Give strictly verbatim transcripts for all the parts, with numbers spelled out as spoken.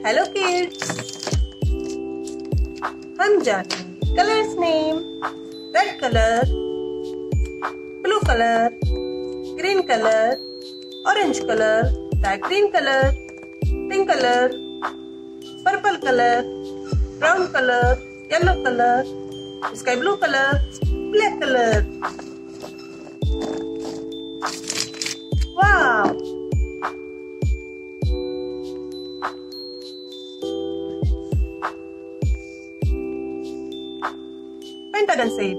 Hello kids, हम जानेंगे colours name. Red colour, blue colour, green colour, orange colour, dark green colour, pink colour, purple colour, brown colour, yellow colour, sky blue colour, black colour. Wow! Pentagon shape.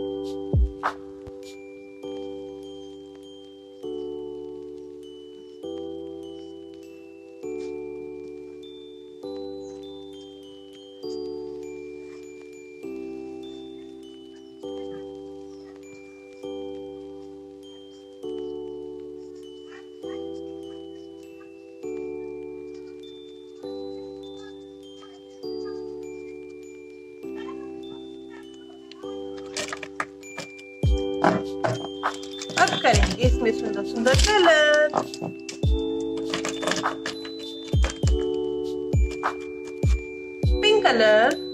अब करेंगे इसमें सुंदर सुंदर colour. Pink colour,